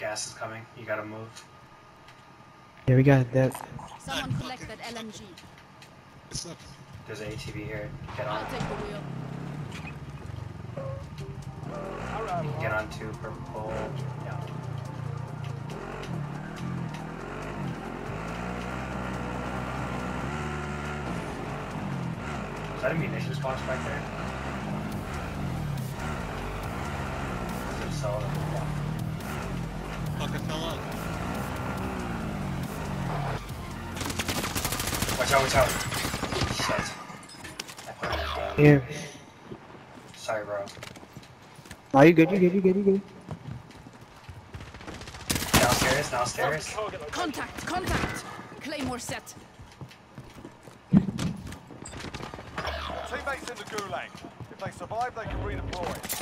Gas is coming. You gotta move. Yeah, we got that. Someone collect that LMG. It's up. There's an ATV here. Get I'll on. take the wheel. Get on to purple. Yeah. Is that a munitions box back there? Is it solid? Yeah. Fuck, I fell out. Watch out, watch out. Shit. I put it down. Yeah. Sorry, bro. Oh, you good, you good, you good, you good. Downstairs, downstairs. Contact! Contact! Claymore set. Teammates in the gulag. If they survive, they can redeploy.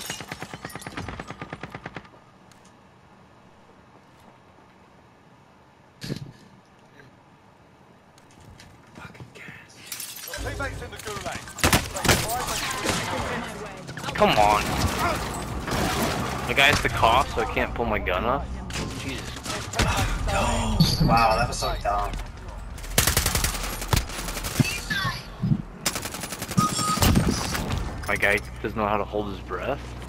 Fucking gas. Your teammates in the gulag. If they survive, they can redeploy. Come on. The guy's the cough, so I can't pull my gun off. Jesus. Wow, that was so dumb. My guy doesn't know how to hold his breath.